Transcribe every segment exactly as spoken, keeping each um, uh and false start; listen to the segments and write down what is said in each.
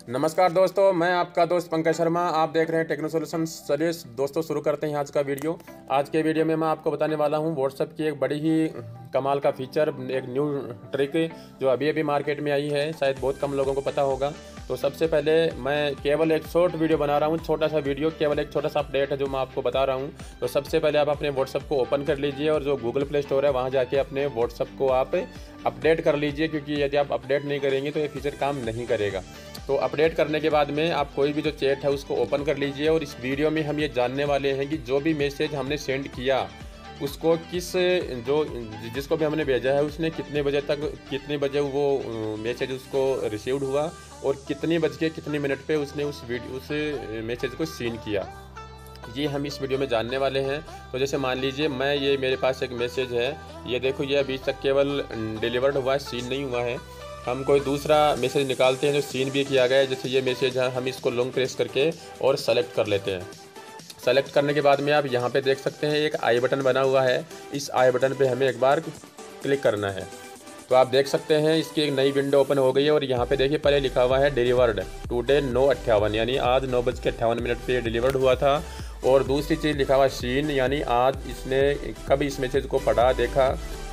नमस्कार दोस्तों, मैं आपका दोस्त पंकज शर्मा। आप देख रहे हैं टेक्नो सॉल्यूशंस। चलिए दोस्तों शुरू करते हैं आज का वीडियो। आज के वीडियो में मैं आपको बताने वाला हूं व्हाट्सएप की एक बड़ी ही कमाल का फीचर, एक न्यू ट्रिक जो अभी अभी मार्केट में आई है, शायद बहुत कम लोगों को पता होगा। तो सबसे पहले मैं केवल एक शॉर्ट वीडियो बना रहा हूँ, छोटा सा वीडियो, केवल एक छोटा सा अपडेट है जो मैं आपको बता रहा हूँ। तो सबसे पहले आप अपने व्हाट्सएप को ओपन कर लीजिए और जो गूगल प्ले स्टोर है वहाँ जाके अपने व्हाट्सएप को आप अपडेट कर लीजिए, क्योंकि यदि आप अपडेट नहीं करेंगे तो ये फीचर काम नहीं करेगा। तो अपडेट करने के बाद में आप कोई भी जो चैट है उसको ओपन कर लीजिए और इस वीडियो में हम ये जानने वाले हैं कि जो भी मैसेज हमने सेंड किया उसको किस जो जिसको भी हमने भेजा है उसने कितने बजे तक कितने बजे वो मैसेज उसको रिसीव्ड हुआ और कितनी बज के कितने मिनट पे उसने उस वीडियो उस मैसेज को सीन किया, ये हम इस वीडियो में जानने वाले हैं। तो जैसे मान लीजिए मैं ये मेरे पास एक मैसेज है, ये देखो, ये अभी तक केवल डिलीवर्ड हुआ है, सीन नहीं हुआ है। हम कोई दूसरा मैसेज निकालते हैं जो सीन भी किया गया है, जैसे ये मैसेज है, हम इसको लॉन्ग प्रेस करके और सेलेक्ट कर लेते हैं। सेलेक्ट करने के बाद में आप यहाँ पे देख सकते हैं एक आई बटन बना हुआ है, इस आई बटन पे हमें एक बार क्लिक करना है। तो आप देख सकते हैं इसकी एक नई विंडो ओपन हो गई है और यहाँ पे देखिए पहले लिखा हुआ है डिलीवर्ड टुडे नौ अट्ठावन, यानी आज नौ बज के अट्ठावन मिनट पर डिलीवर्ड हुआ था। और दूसरी चीज़ लिखा हुआ सीन, यानी आज इसने कब इस मैसेज को पढ़ा देखा,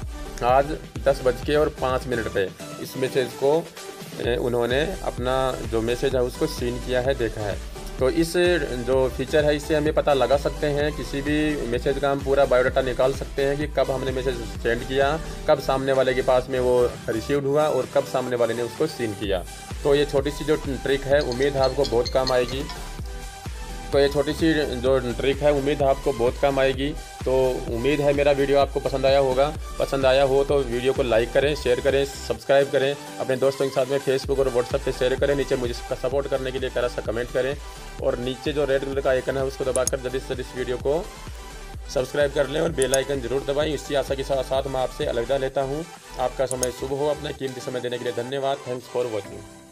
आज दस बज के और पाँच मिनट पे इस मैसेज को उन्होंने अपना जो मैसेज है उसको सीन किया है, देखा है। तो इस जो फीचर है इससे हमें पता लगा सकते हैं, किसी भी मैसेज का हम पूरा बायोडाटा निकाल सकते हैं कि कब हमने मैसेज सेंड किया, कब सामने वाले के पास में वो रिसीव्ड हुआ और कब सामने वाले ने उसको सीन किया। तो ये छोटी सी जो ट्रिक है, उम्मीद है आपको बहुत काम आएगी। तो ये छोटी सी जो ट्रिक है उम्मीद है आपको बहुत काम आएगी। तो उम्मीद है मेरा वीडियो आपको पसंद आया होगा। पसंद आया हो तो वीडियो को लाइक करें, शेयर करें, सब्सक्राइब करें, अपने दोस्तों के साथ में फेसबुक और व्हाट्सएप पे शेयर करें। नीचे मुझे सपोर्ट करने के लिए प्यारा सा कमेंट करें और नीचे जो रेड कलर का आइकन है उसको दबाकर जल्दी से जल्दी इस वीडियो को सब्सक्राइब कर लें और बेल आइकन जरूर दबाएं। इसी आशा के साथ साथ मैं आपसे अलविदा लेता हूँ। आपका समय शुभ हो। अपना कीमती समय देने के लिए धन्यवाद। Thanks for watching.